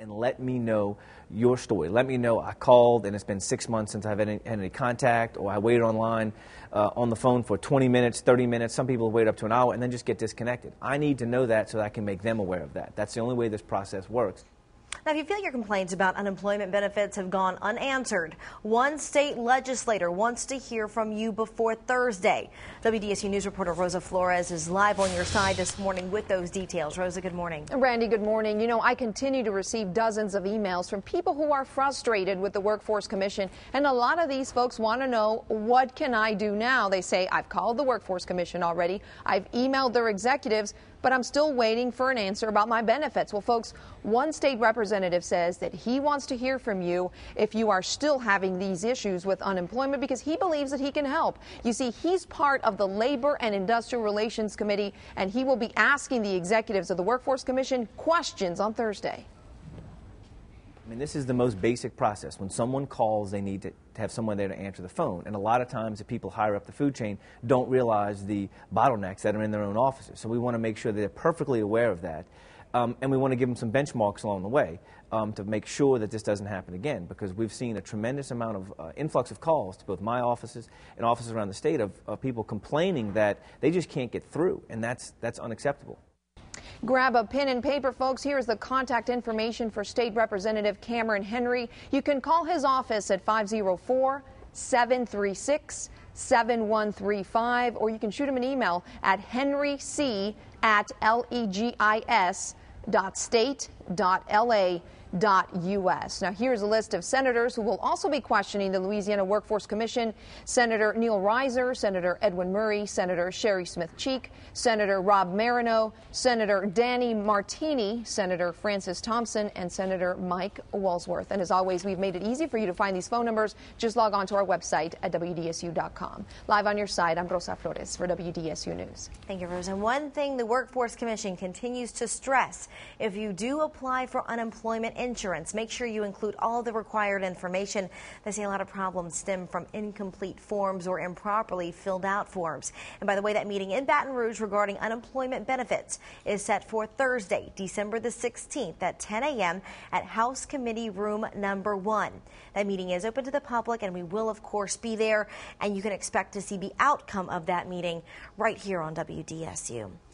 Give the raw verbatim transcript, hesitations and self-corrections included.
and let me know your story. Let me know I called and it's been six months since I've had any, had any contact, or I waited online uh, on the phone for twenty minutes, thirty minutes. Some people wait up to an hour and then just get disconnected. I need to know that so that I can make them aware of that. That's the only way this process works. Now, if you feel your complaints about unemployment benefits have gone unanswered, one state legislator wants to hear from you before Thursday. W D S U News reporter Rosa Flores is live on your side this morning with those details. Rosa, good morning. Randy, good morning. You know, I continue to receive dozens of emails from people who are frustrated with the Workforce Commission, and a lot of these folks want to know, what can I do now? They say, I've called the Workforce Commission already, I've emailed their executives, but I'm still waiting for an answer about my benefits. Well, folks, one state representative says that he wants to hear from you if you are still having these issues with unemployment, because he believes that he can help. You see, he's part of the Labor and Industrial Relations Committee, and he will be asking the executives of the Workforce Commission questions on Thursday. I mean, this is the most basic process. When someone calls, they need to, to have someone there to answer the phone. And a lot of times the people higher up the food chain don't realize the bottlenecks that are in their own offices. So we want to make sure that they're perfectly aware of that. Um, and we want to give them some benchmarks along the way um, to make sure that this doesn't happen again, because we've seen a tremendous amount of uh, influx of calls to both my offices and offices around the state of, of people complaining that they just can't get through, and that's, that's unacceptable. Grab a pen and paper, folks. Here's the contact information for State Representative Cameron Henry. You can call his office at five oh four, seven three six, seven one three five, or you can shoot him an email at henryc at legis dot state dot la dot u s. Now, here's a list of senators who will also be questioning the Louisiana Workforce Commission. Senator Neil Reiser, Senator Edwin Murray, Senator Sherry Smith Cheek, Senator Rob Marino, Senator Danny Martini, Senator Francis Thompson, and Senator Mike Walsworth. And as always, we've made it easy for you to find these phone numbers. Just log on to our website at W D S U dot com. Live on your side, I'm Rosa Flores for W D S U News. Thank you, Rosa. And one thing the Workforce Commission continues to stress, if you do apply for unemployment insurance, make sure you include all the required information. They say a lot of problems stem from incomplete forms or improperly filled out forms. And by the way, that meeting in Baton Rouge regarding unemployment benefits is set for Thursday, December the sixteenth at ten a m at House Committee Room number one. That meeting is open to the public, and we will, of course, be there, and you can expect to see the outcome of that meeting right here on W D S U.